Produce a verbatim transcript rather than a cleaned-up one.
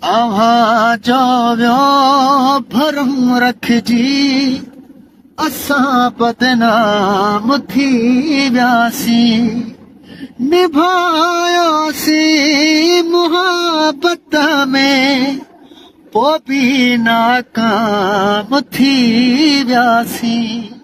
अव्हां जो वियो भरम रखजी असां बदनाम थी वियासीं निभायोसीं मुहब्बत में पोइ बि नाकाम थी वियासीं।